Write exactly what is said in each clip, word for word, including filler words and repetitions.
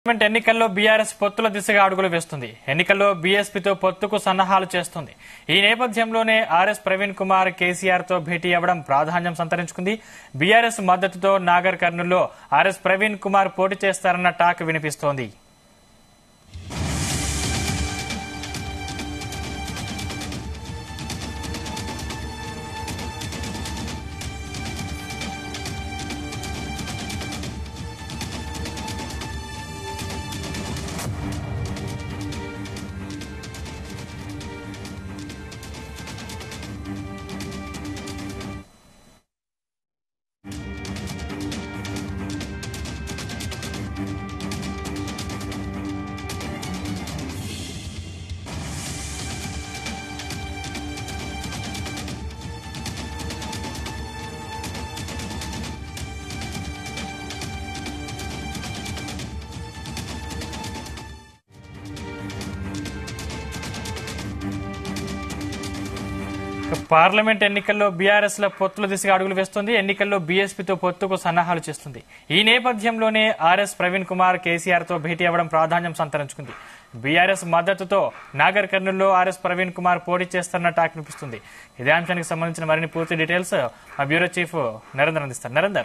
Parliament ఎన్నికల్లో BRS పొత్తుల దిశగా అడుగులు వేస్తుంది. ఎన్నికల్లో బీఎస్పీతో పొత్తుకు సన్నాహాలు చేస్తుంది. ఈ నేపథ్యంలోనే ఆర్ఎస్ ప్రవీణ్ కుమార్ కేసీఆర్ తో భేటీ అవ్వడం ప్రాధాన్యం సంతరించుకుంది. బీఆర్ఎస్ మద్దతుతో నాగర్ కర్నూల్లో ఆర్ఎస్ ప్రవీణ్ కుమార్ పోటీ చేస్తారన్న టాక్ వినిపిస్తోంది. పార్లమెంట్ ఎన్నికల్లో బీఆర్ఎస్ ల పొత్తుల దిశగా అడుగులు వేస్తుంది. ఎన్నికల్లో బీఎస్పీతో పొత్తుకు సన్నాహాలు చేస్తుంది. ఈ నేపథ్యంలోనే ఆర్ఎస్ ప్రవీణ్ కుమార్ కేసీఆర్ తో భేటీ అవ్వడం ప్రాధాన్యం సంతరించుకుంది. బీఆర్ఎస్ మద్దతుతో నాగర్ కర్నూల్లో ఆర్ఎస్ ప్రవీణ్ కుమార్ పోటీ చేస్తారన్న టాక్ వినిపిస్తుంది. ఇదే అంశానికి సంబంధించిన మరిన్ని పూర్తి డీటెయిల్స్ మా బ్యూరో చీఫ్ నరేందర్ అందిస్తారు. నరేందర్.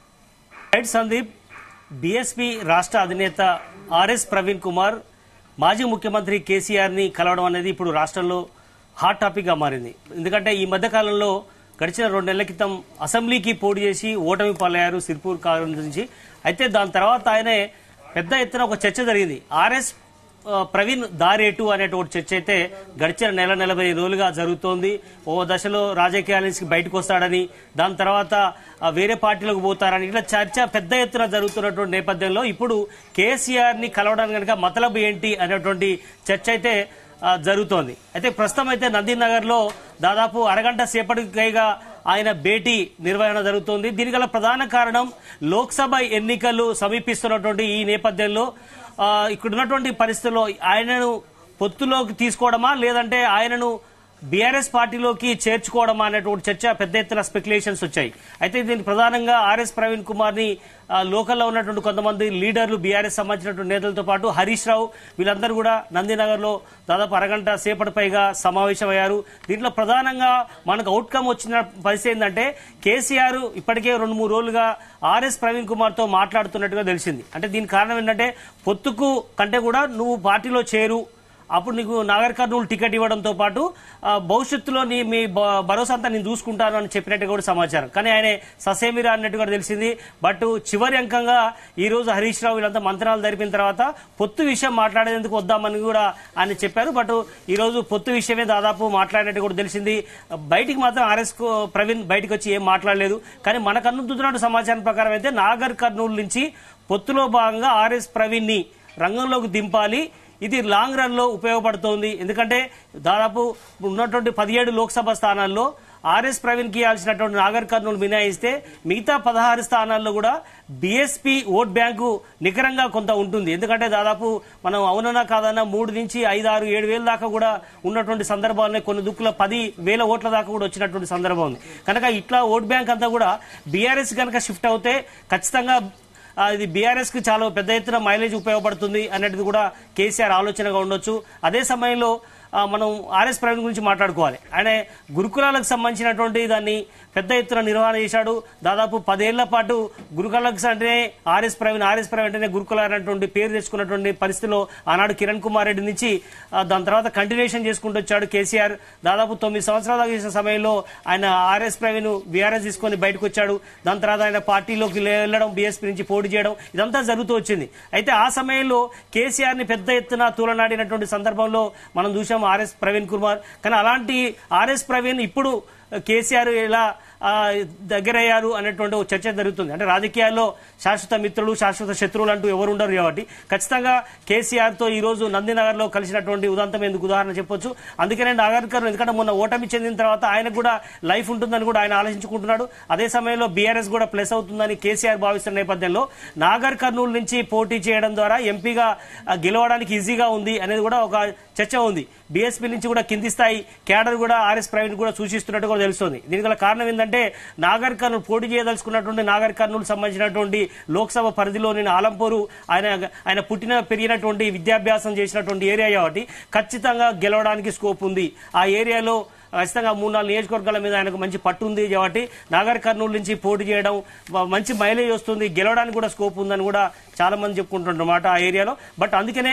రైట్ సందీప్, బీఎస్పీ రాష్ట్ర అధినేత ఆర్ఎస్ ప్రవీణ్ కుమార్ మాజీ ముఖ్యమంత్రి కేసీఆర్ ని కలవడం అనేది ఇప్పుడు రాష్ట్రంలో హాట్ టాపిక్ గా మారింది. ఎందుకంటే ఈ మధ్య కాలంలో గడిచిన రెండు నెలల క్రితం అసెంబ్లీకి పోటీ చేసి ఓటమి పాలయ్యారు సిర్పూర్ కాంగ్రెస్ నుంచి. అయితే దాని తర్వాత ఆయనే పెద్ద ఎత్తున ఒక చర్చ జరిగింది. ఆర్ఎస్ ప్రవీణ్ దారేటు అనేటువంటి చర్చ అయితే గడిచిన నెల నలభై రోజులుగా జరుగుతోంది. ఓ దశలో రాజకీయాల నుంచి బయటకు వస్తాడని, దాని తర్వాత వేరే పార్టీలకు పోతారని ఇట్లా చర్చ పెద్ద ఎత్తున జరుగుతున్నటువంటి నేపథ్యంలో ఇప్పుడు కేసీఆర్ ని కలవడానికి కనుక మతలబు ఏంటి అనేటువంటి చర్చ అయితే జరుగుతోంది. అయితే ప్రస్తుతం అయితే నందీనగర్ లో దాదాపు అరగంట సేపటికైగా ఆయన భేటీ నిర్వహణ జరుగుతోంది. దీనికి గల ప్రధాన కారణం లోక్సభ ఎన్నికలు సమీపిస్తున్నటువంటి ఈ నేపథ్యంలో ఇక్కడ ఉన్నటువంటి పరిస్థితుల్లో ఆయనను పొత్తులోకి తీసుకోవడమా లేదంటే ఆయనను బీఆర్ఎస్ పార్టీలోకి చేర్చుకోవడమా అనేటువంటి చర్చ పెద్ద ఎత్తున స్పెక్యులేషన్స్ వచ్చాయి. అయితే దీనికి ప్రధానంగా ఆర్ఎస్ ప్రవీణ్ కుమార్ ని లోకల్లో ఉన్నటువంటి కొంతమంది లీడర్లు బీఆర్ఎస్ సంబంధించినటువంటి నేతలతో పాటు హరీష్ రావు వీళ్ళందరూ కూడా నందీనగర్ లో దాదాపు అరగంట సేపటి పైగా సమావేశమయ్యారు. దీంట్లో ప్రధానంగా మనకు అవుట్కమ్ వచ్చిన పరిస్థితి ఏంటంటే కేసీఆర్ ఇప్పటికే రెండు మూడు రోజులుగా ఆర్ఎస్ ప్రవీణ్ కుమార్ తో మాట్లాడుతున్నట్టుగా తెలిసింది. అంటే దీనికి కారణం ఏంటంటే పొత్తుకు కంటే కూడా నువ్వు పార్టీలో చేరు, అప్పుడు నీకు నాగర్ కర్నూలు టికెట్ ఇవ్వడంతో పాటు భవిష్యత్తులో నీ మీ భరోసా అంతా నేను చూసుకుంటాను అని చెప్పినట్టుగా కూడా సమాచారం. కానీ ఆయన ససేమిరా అన్నట్టుగా తెలిసింది. బట్ చివరి అంకంగా ఈ రోజు హరీష్ రావు వీళ్ళంతా మంత్రాలు జరిపిన తర్వాత పొత్తు విషయం మాట్లాడేందుకు వద్దామని కూడా ఆయన చెప్పారు. బట్ ఈ రోజు పొత్తు విషయమే దాదాపు మాట్లాడినట్టు కూడా తెలిసింది. బయటికి మాత్రం ఆర్ఎస్ ప్రవీణ్ బయటకు వచ్చి ఏం మాట్లాడలేదు. కానీ మనకు అందుతున్న సమాచారం ప్రకారం అయితే నాగర్ కర్నూలు నుంచి పొత్తులో భాగంగా ఆర్ఎస్ ప్రవీణ్ ని రంగంలోకి దింపాలి. ఇది లాంగ్ రన్ లో ఉపయోగపడుతోంది. ఎందుకంటే దాదాపు ఉన్నటువంటి పదిహేడు లోక్సభ స్థానాల్లో ఆర్ఎస్ ప్రవీణ్ కి ఇవ్వాల్సినటువంటి నాగర్ కర్నూలు మినహాయిస్తే మిగతా పదహారు స్థానాల్లో కూడా బీఎస్పీ ఓట్ బ్యాంకు నికరంగా కొంత ఉంటుంది. ఎందుకంటే దాదాపు మనం అవునన్నా కాదన్నా మూడు నుంచి ఐదు ఆరు ఏడు వేల దాకా కూడా ఉన్నటువంటి సందర్భాలనే కొన్ని దుక్కుల పది వేల ఓట్ల దాకా కూడా వచ్చినటువంటి సందర్భం ఉంది. కనుక ఇట్లా ఓట్ బ్యాంక్ అంతా కూడా బీఆర్ఎస్ కనుక షిఫ్ట్ అవుతే ఖచ్చితంగా ఇది బీఆర్ఎస్ కి చాలా పెద్ద ఎత్తున మైలేజ్ ఉపయోగపడుతుంది అనేది కూడా కేసీఆర్ ఆలోచనగా ఉండొచ్చు. అదే సమయంలో మనం ఆర్ఎస్ ప్రవీణ్ గురించి మాట్లాడుకోవాలి. ఆయన గురుకులాలకు సంబంధించినటువంటి దాన్ని పెద్ద ఎత్తున నిర్వహణ చేశాడు. దాదాపు పదేళ్ల పాటు గురుకులాలకు అంటేనే ఆర్ఎస్ ప్రవీణ్ ఆర్ఎస్ ప్రవీణ్ అంటేనే గురుకులాలు అనేటువంటి పేరు తెచ్చుకున్నటువంటి పరిస్థితిలో ఆనాడు కిరణ్ కుమార్ రెడ్డి నుంచి దాని తర్వాత కంటిన్యూషన్ చేసుకుంటూ వచ్చాడు కేసీఆర్. దాదాపు తొమ్మిది సంవత్సరాల దాకా చేసిన సమయంలో ఆయన ఆర్ఎస్ ప్రవీణ్ బీఆర్ఎస్ తీసుకొని బయటకు వచ్చాడు. దాని తర్వాత ఆయన పార్టీలోకి వెళ్లడం, బీఎస్పీ నుంచి పోటీ చేయడం ఇదంతా జరుగుతూ వచ్చింది. అయితే ఆ సమయంలో కేసీఆర్ ని పెద్ద ఎత్తున తూలనాడినటువంటి సందర్భంలో మనం చూసాం ఆర్ఎస్ ప్రవీణ్ కుమార్. కానీ అలాంటి ఆర్ఎస్ ప్రవీణ్ ఇప్పుడు కేసీఆర్ ఎలా దగ్గరయ్యారు అనేటువంటి చర్చ జరుగుతుంది. అంటే రాజకీయాల్లో శాశ్వత మిత్రులు శాశ్వత శత్రువులు అంటూ ఎవరు ఉండరు కాబట్టి ఖచ్చితంగా కేసీఆర్ తో ఈ రోజు నందీనగర్ లో కలిసినటువంటి ఉదాంతం ఎందుకు ఉదాహరణ చెప్పొచ్చు. అందుకనే నాగర్ కర్నూలు ఎందుకంటే మొన్న ఓటమి చెందిన తర్వాత ఆయనకు కూడా లైఫ్ ఉంటుందని కూడా ఆయన ఆలోచించుకుంటున్నాడు. అదే సమయంలో బీఆర్ఎస్ కూడా ప్లస్ అవుతుందని కేసీఆర్ భావిస్తున్న నేపథ్యంలో నాగర్ కర్నూలు నుంచి పోటీ చేయడం ద్వారా ఎంపీగా గెలవడానికి ఈజీగా ఉంది అనేది కూడా ఒక చర్చ ఉంది. బీఎస్పీ నుంచి కూడా కింది స్థాయి క్యాడర్ కూడా ఆర్ఎస్ ప్రవీణ్ కూడా సూచిస్తున్నట్టుగా కూడా తెలుస్తుంది. దీనికి గల కారణం ఏంటంటే నాగర్ కర్నూలు పోటీ చేయదలుచుకున్నటువంటి నాగర్ కర్నూలు సంబంధించినటువంటి లోక్సభ పరిధిలోని ఆలంపూరు ఆయన ఆయన పుట్టిన పెరిగినటువంటి విద్యాభ్యాసం చేసినటువంటి ఏరియా కాబట్టి ఖచ్చితంగా గెలవడానికి స్కోప్ ఉంది. ఆ ఏరియాలో ఖచ్చితంగా మూడు నాలుగు నియోజకవర్గాల మీద ఆయనకు మంచి పట్టు ఉంది కాబట్టి నాగర్ కర్నూలు నుంచి పోటీ చేయడం మంచి మైలేజ్ వస్తుంది, గెలవడానికి కూడా స్కోప్ ఉందని కూడా చాలా మంది చెప్పుకుంటున్నమాట ఆ ఏరియాలో. బట్ అందుకనే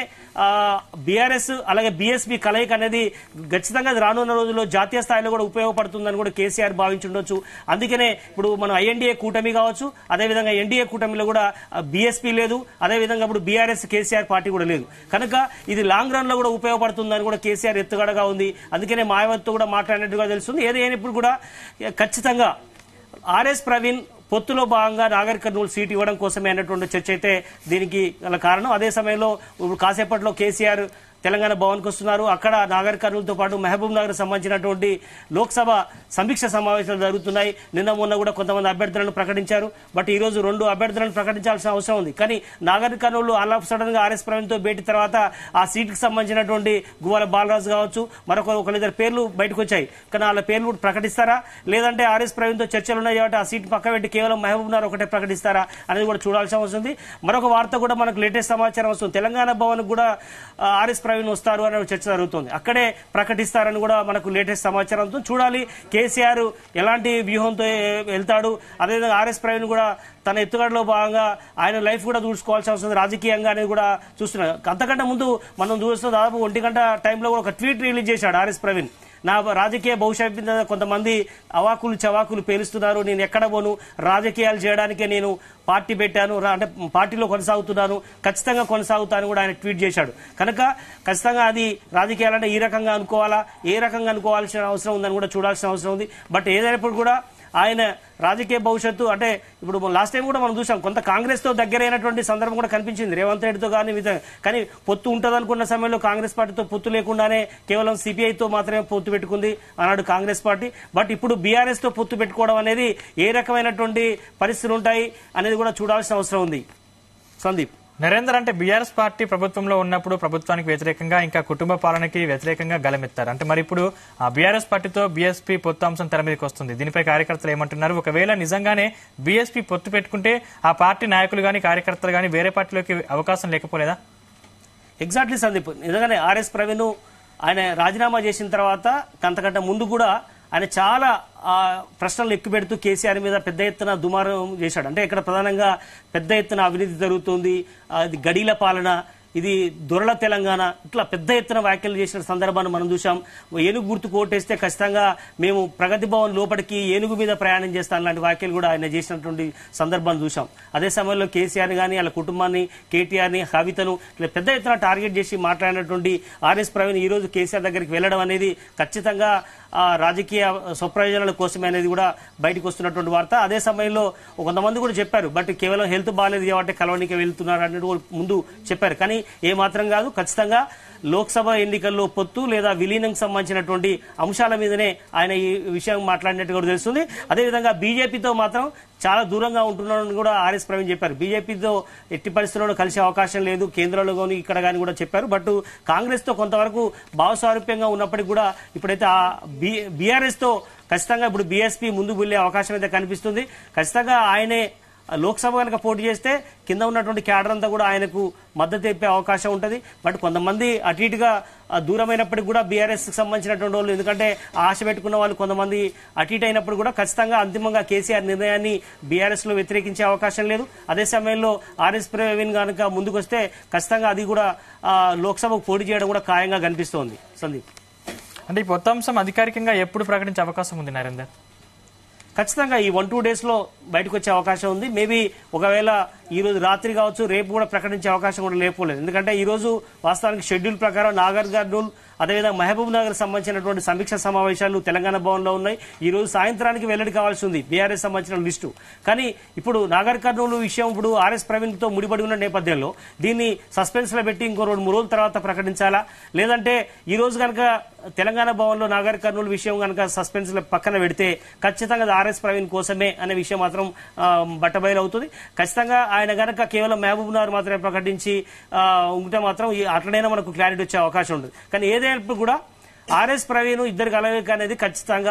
బీఆర్ఎస్ అలాగే బీఎస్పీ కలయిక అనేది ఖచ్చితంగా రానున్న రోజుల్లో జాతీయ స్థాయిలో కూడా ఉపయోగపడుతుందని కూడా కేసీఆర్ భావించుండొచ్చు. అందుకనే ఇప్పుడు మనం ఐఎన్డీఏ కూటమి కావచ్చు, అదేవిధంగా ఎన్డీఏ కూటమిలో కూడా బీఎస్పీ లేదు, అదేవిధంగా ఇప్పుడు బీఆర్ఎస్ కేసీఆర్ పార్టీ కూడా లేదు. కనుక ఇది లాంగ్ రన్ లో కూడా ఉపయోగపడుతుందని కూడా కేసీఆర్ ఎత్తుగడగా ఉంది. అందుకనే మాయావతితో కూడా మాట్లాడినట్టుగా తెలుస్తుంది. ఏదైనప్పుడు కూడా ఖచ్చితంగా ఆర్ఎస్ ప్రవీణ్ పొత్తులో భాగంగా నాగర్ కర్నూలు సీట్ ఇవ్వడం కోసమే అన్నటువంటి చర్చ అయితే దీనికి గల కారణం. అదే సమయంలో కాసేపట్లో కేసీఆర్ తెలంగాణ భవన్కి వస్తున్నారు. అక్కడ నాగర్ కర్నూలుతో పాటు మహబూబ్ నగర్ సంబంధించినటువంటి లోక్సభ సమీక్ష సమావేశాలు జరుగుతున్నాయి. నిన్న మొన్న కూడా కొంతమంది అభ్యర్థులను ప్రకటించారు. బట్ ఈ రోజు రెండు అభ్యర్థులను ప్రకటించాల్సిన అవసరం ఉంది. కానీ Nagar Kurnool all of sudden గా ఆర్ఎస్ ప్రవీణ్ తో భేటీ తర్వాత ఆ సీట్ కి సంబంధించినటువంటి గువ్వాల బాలరాజు కావచ్చు, మరొక ఒకరిద్దరు పేర్లు బయటకు వచ్చాయి. కానీ వాళ్ళ పేర్లు ప్రకటిస్తారా, లేదంటే ఆర్ఎస్ ప్రవీణ్ తో చర్చలు ఉన్నాయి కాబట్టి ఆ సీట్ పక్క పెట్టి కేవలం మహబూబ్ నగర్ ఒకటే ప్రకటిస్తారా అనేది కూడా చూడాల్సిన అవసరం ఉంది. మరొక వార్త కూడా మనకు లేటెస్ట్ సమాచారం వస్తుంది. తెలంగాణ భవన్ కూడా ఆర్ఎస్ ప్రవీణ్ వస్తారు అనే చర్చ జరుగుతుంది. అక్కడే ప్రకటిస్తారని కూడా మనకు లేటెస్ట్ సమాచారంతో చూడాలి. కేసీఆర్ ఎలాంటి వ్యూహంతో వెళ్తాడు, అదేవిధంగా ఆర్ఎస్ ప్రవీణ్ కూడా తన ఎత్తుగడలో భాగంగా ఆయన లైఫ్ కూడా చూసుకోవాల్సి వస్తుంది రాజకీయంగా అనేది కూడా చూస్తున్నారు. అంతకంటే ముందు మనం చూస్తున్న దాదాపు ఒంటి గంట టైంలో కూడా ఒక ట్వీట్ రిలీజ్ చేశాడు ఆర్ఎస్ ప్రవీణ్. నా రాజకీయ భవిష్యత్ మీద కొంతమంది అవాకులు చవాకులు పేలుస్తున్నారు, నేను ఎక్కడ పోను, రాజకీయాలు చేయడానికే నేను పార్టీ పెట్టాను, అంటే పార్టీలో కొనసాగుతున్నాను, ఖచ్చితంగా కొనసాగుతాను కూడా ఆయన ట్వీట్ చేశాడు. కనుక ఖచ్చితంగా అది రాజకీయాలంటే ఈ రకంగా అనుకోవాలా, ఏ రకంగా అనుకోవాల్సిన అవసరం ఉందని కూడా చూడాల్సిన అవసరం ఉంది. బట్ ఏదైనప్పుడు కూడా ఆయన రాజకీయ భవిష్యత్తు అంటే ఇప్పుడు లాస్ట్ టైం కూడా మనం చూసాం, కొంత కాంగ్రెస్ తో దగ్గరైనటువంటి సందర్భం కూడా కనిపించింది రేవంత్ రెడ్డితో కానీ. కానీ పొత్తు ఉంటుంది అనుకున్న సమయంలో కాంగ్రెస్ పార్టీతో పొత్తు లేకుండానే కేవలం సిపిఐతో మాత్రమే పొత్తు పెట్టుకుంది ఆనాడు కాంగ్రెస్ పార్టీ. బట్ ఇప్పుడు బీఆర్ఎస్ తో పొత్తు పెట్టుకోవడం అనేది ఏ రకమైనటువంటి పరిస్థితులు ఉంటాయి అనేది కూడా చూడాల్సిన అవసరం ఉంది. సందీప్, నరేందర్, అంటే బీఆర్ఎస్ పార్టీ ప్రభుత్వంలో ఉన్నప్పుడు ప్రభుత్వానికి వ్యతిరేకంగా ఇంకా కుటుంబ పాలనకి వ్యతిరేకంగా గలమెత్తారు. అంటే మరి ఇప్పుడు ఆ బీఆర్ఎస్ పార్టీతో బీఎస్పీ పొత్తు అంశం తెర మీదకి వస్తుంది. దీనిపై కార్యకర్తలు ఏమంటున్నారు? ఒకవేళ నిజంగానే బీఎస్పీ పొత్తు పెట్టుకుంటే ఆ పార్టీ నాయకులు గానీ కార్యకర్తలు గానీ వేరే పార్టీలోకి అవకాశం లేకపోలేదా? ఎగ్జాక్ట్లీ సందీప్, నిజంగానే ఆర్ఎస్ ప్రవీణ్ ఆయన రాజీనామా చేసిన తర్వాత అంతకంటే ముందు కూడా ఆయన చాలా ప్రశ్నలు ఎక్కువ పెడుతూ కేసీఆర్ మీద పెద్ద ఎత్తున దుమారం చేశాడు. అంటే ఇక్కడ ప్రధానంగా పెద్ద ఎత్తున అవినీతి జరుగుతుంది, అది గడీల పాలన, ఇది దొరల తెలంగాణ, ఇట్లా పెద్ద ఎత్తున వ్యాఖ్యలు చేసిన సందర్భాన్ని మనం చూసాం. ఏనుగు గుర్తు కోటేస్తే ఖచ్చితంగా మేము ప్రగతి భవన్ లోపలికి ఏనుగు మీద ప్రయాణం చేస్తాం లాంటి వ్యాఖ్యలు కూడా ఆయన చేసినటువంటి సందర్భాన్ని చూసాం. అదే సమయంలో కేసీఆర్ గానీ వాళ్ళ కుటుంబాన్ని, కేటీఆర్ని, కవితను ఇట్లా పెద్ద ఎత్తున టార్గెట్ చేసి మాట్లాడినటువంటి ఆర్ఎస్ ప్రవీణ్ ఈ రోజు కేసీఆర్ దగ్గరికి వెళ్లడం అనేది ఖచ్చితంగా రాజకీయ స్వప్రయోజనాల కోసమే అనేది కూడా బయటకు వస్తున్నటువంటి వార్త. అదే సమయంలో కొంతమంది కూడా చెప్పారు, బట్ కేవలం హెల్త్ బాగాలేదు కాబట్టి కలవనికి వెళ్తున్నారు అన్నట్టు ముందు చెప్పారు. కానీ ఏ మాత్రం కాదు, ఖచ్చితంగా లోక్సభ ఎన్నికల్లో పొత్తు లేదా విలీనంకి సంబంధించినటువంటి అంశాల మీదనే ఆయన ఈ విషయం మాట్లాడినట్టు కూడా తెలుస్తుంది. అదేవిధంగా బీజేపీతో మాత్రం చాలా దూరంగా ఉంటున్నారని కూడా ఆర్ఎస్ ప్రవీణ్ చెప్పారు. బీజేపీతో ఎట్టి పరిస్థితుల్లో కలిసే అవకాశం లేదు కేంద్రంలో కానీ ఇక్కడ కానీ కూడా చెప్పారు. బట్ కాంగ్రెస్ తో కొంతవరకు భావస్వారూప్యంగా ఉన్నప్పటికీ కూడా ఇప్పుడైతే ఆ బీఆర్ఎస్ తో ఖచ్చితంగా ఇప్పుడు బీఎస్పీ ముందుకు వెళ్లే అవకాశం అయితే కనిపిస్తుంది. ఖచ్చితంగా ఆయనే లోక్సభ కనుక పోటీ చేస్తే కింద ఉన్నటువంటి క్యాడర్ అంతా కూడా ఆయనకు మద్దతు ఇప్పే అవకాశం ఉంటుంది. బట్ కొంతమంది అటు ఇటుగా దూరమైనప్పటికీ కూడా బీఆర్ఎస్ కి సంబంధించినటువంటి వాళ్ళు, ఎందుకంటే ఆశ పెట్టుకున్న వాళ్ళు కొంతమంది అటు ఇటు అయినప్పుడు కూడా ఖచ్చితంగా అంతిమంగా కేసీఆర్ నిర్ణయాన్ని బీఆర్ఎస్ లో వ్యతిరేకించే అవకాశం లేదు. అదే సమయంలో ఆర్ఎస్ ప్రవీణ్ కనుక ముందుకు వస్తే ఖచ్చితంగా అది కూడా లోక్సభకు పోటీ చేయడం కూడా ఖాయంగా కనిపిస్తోంది. సందీప్, అంటే ఈ కొత్త అంశం అధికారికంగా ఎప్పుడు ప్రకటించే అవకాశం ఉంది నరేందర్? ఖచ్చితంగా ఈ వన్ టూ డేస్ లో బయటకు వచ్చే అవకాశం ఉంది. మేబీ ఒకవేళ ఈ రోజు రాత్రి కావచ్చు, రేపు కూడా ప్రకటించే అవకాశం కూడా లేకపోలేదు. ఎందుకంటే ఈ రోజు వాస్తవానికి షెడ్యూల్ ప్రకారం నాగర్ కర్నూల్ అదేవిధంగా మహబూబ్ నగర్ సంబంధించినటువంటి సమీక్ష సమావేశాలు తెలంగాణ భవన్ లో ఉన్నాయి. ఈ రోజు సాయంత్రానికి వెల్లడి కావాల్సి ఉంది బీఆర్ఎస్ సంబంధించిన లిస్టు. కానీ ఇప్పుడు నాగర్ కర్నూలు విషయం ఇప్పుడు ఆర్ఎస్ ప్రవీణ్ తో ముడిపడి ఉన్న నేపథ్యంలో దీన్ని సస్పెన్స్ లో పెట్టి ఇంకో రెండు మూడు రోజుల తర్వాత ప్రకటించాలా, లేదంటే ఈ రోజు కనుక తెలంగాణ భవన్ లో నాగర్ కర్నూలు విషయం కనుక సస్పెన్స్ లో పక్కన పెడితే ఖచ్చితంగా ఆర్ఎస్ ప్రవీణ్ కోసమే అనే విషయం మాత్రం బట్టబయలు అవుతుంది. ఖచ్చితంగా ఆయన కనుక కేవలం మహబూబ్ నగర్ మాత్రమే ప్రకటించి ఉంటే మాత్రం అట్లనైనా మనకు క్లారిటీ వచ్చే అవకాశం ఉంటుంది. కానీ ఏదైనప్పుడు కూడా ఆర్ఎస్ ప్రవీణ్ ఇద్దరు కలయిక అనేది ఖచ్చితంగా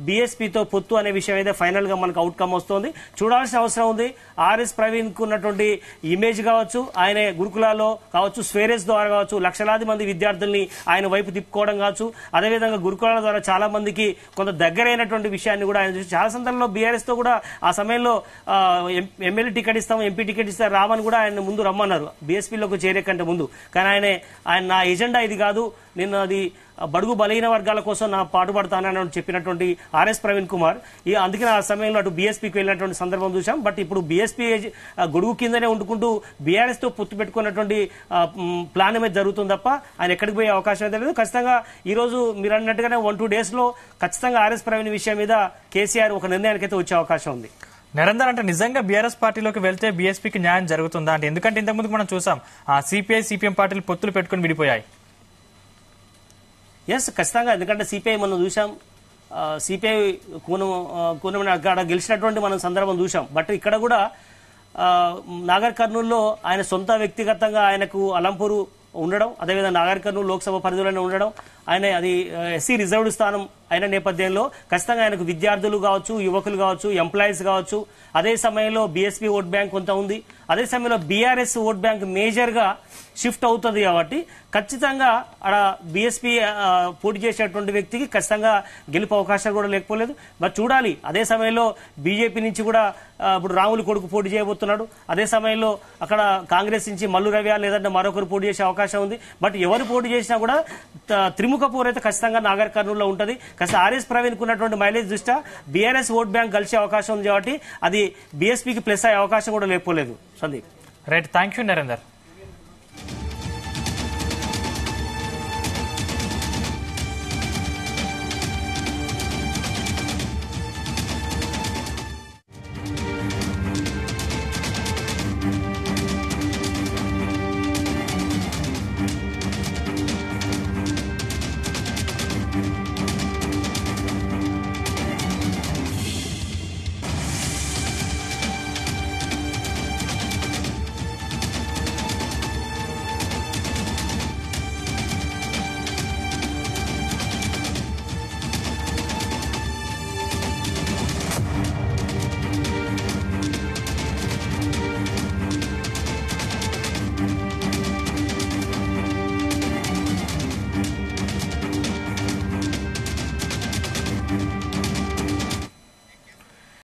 బీఎస్పీతో పొత్తు అనే విషయం అయితే ఫైనల్ గా మనకు అవుట్కమ్ వస్తుంది. చూడాల్సిన అవసరం ఉంది. ఆర్ఎస్ ప్రవీణ్ కు ఉన్నటువంటి ఇమేజ్ కావచ్చు, ఆయన గురుకులాల్లో కావచ్చు, స్వేరేజ్ ద్వారా కావచ్చు, లక్షలాది మంది విద్యార్థుల్ని ఆయన వైపు తిప్పుకోవడం కావచ్చు, అదేవిధంగా గురుకులాల ద్వారా చాలా మందికి కొంత దగ్గరైనటువంటి విషయాన్ని కూడా ఆయన చూసి చాలా సందర్భంలో బీఆర్ఎస్ తో కూడా ఆ సమయంలో ఎమ్మెల్యే టికెట్ ఇస్తాం, ఎంపీ టికెట్ ఇస్తాం రామని కూడా ఆయన ముందు రమ్మన్నారు బీఎస్పీలోకి చేరే కంటే ముందు. కానీ ఆయన ఆయన నా ఎజెండా ఇది కాదు, నేను అది బడుగు బలహీన వర్గాల కోసం నా పాటుపడతానని చెప్పినటువంటి ఆర్ఎస్ ప్రవీణ్ కుమార్ ఈ అందుకని ఆ సమయంలో అటు బీఎస్పీకి వెళ్ళినటువంటి సందర్భం చూసాం. బట్ ఇప్పుడు బీఎస్పీ గొడుగు కిందనే ఉంటుకుంటూ బీఆర్ఎస్ తో పొత్తు పెట్టుకున్నటువంటి ప్లాన్ ఏమైతే జరుగుతుంది తప్ప ఆయన ఎక్కడికి పోయే అవకాశం అయితే లేదు. ఖచ్చితంగా ఈ రోజు మీరు అన్నట్టుగానే వన్ టూ డేస్ లో ఖచ్చితంగా ఆర్ఎస్ ప్రవీణ్ విషయం మీద కేసీఆర్ ఒక నిర్ణయానికి అయితే వచ్చే అవకాశం ఉంది. నరేందర్, అంటే నిజంగా బీఆర్ఎస్ పార్టీలోకి వెళ్తే బీఎస్పీకి న్యాయం జరుగుతుందా అంటే? ఎందుకంటే ఇంతకుముందు మనం చూసాం ఆ సిపిఐ సిపిఎం పార్టీలు పొత్తులు పెట్టుకుని విడిపోయాయి. ఎస్, ఖచ్చితంగా. ఎందుకంటే సిపిఐ మనం చూసాం, సిపిఐ కూనం కూనం అక్కడ గెలిచినటువంటి మనం సందర్భం చూసాం. బట్ ఇక్కడ కూడా నాగర్ కర్నూలులో ఆయన సొంత వ్యక్తిగతంగా ఆయనకు అలంపూరు ఉండడం, అదేవిధంగా నాగర్ కర్నూలు లోక్సభ పరిధిలోనే ఉండడం, ఆయన అది ఎస్సీ రిజర్వ్డ్ స్థానం అయిన నేపథ్యంలో ఖచ్చితంగా ఆయనకు విద్యార్థులు కావచ్చు, యువకులు కావచ్చు, ఎంప్లాయీస్ కావచ్చు, అదే సమయంలో బీఎస్పీ ఓట్ బ్యాంక్ కొంత ఉంది, అదే సమయంలో బీఆర్ఎస్ ఓట్ బ్యాంక్ మేజర్ గా షిఫ్ట్ అవుతుంది. కాబట్టి ఖచ్చితంగా అక్కడ బీఎస్పీ పోటీ చేసేటువంటి వ్యక్తికి ఖచ్చితంగా గెలుపు అవకాశాలు కూడా లేకపోలేదు. మరి చూడాలి. అదే సమయంలో బీజేపీ నుంచి కూడా ఇప్పుడు రాములు కొడుకు పోటీ చేయబోతున్నాడు. అదే సమయంలో అక్కడ కాంగ్రెస్ నుంచి మల్లు రవి లేదంటే మరొకరు పోటీ చేసే అవకాశం ఉంది. బట్ ఎవరు పోటీ చేసినా కూడా త్రిముఖ పోరు అయితే ఖచ్చితంగా నాగర్ కర్నూలులో ఉంటుంది. ఖచ్చితంగా ఆర్ఎస్ ప్రవీణ్ కు ఉన్నటువంటి మైలేజ్ దృష్ట్యా బీఆర్ఎస్ ఓట్ బ్యాంక్ కలిసే అవకాశం ఉంది. కాబట్టి అది బీఎస్పీకి ప్లస్ అయ్యే అవకాశం కూడా లేకపోలేదు. Sandeep, right, thank you Narender.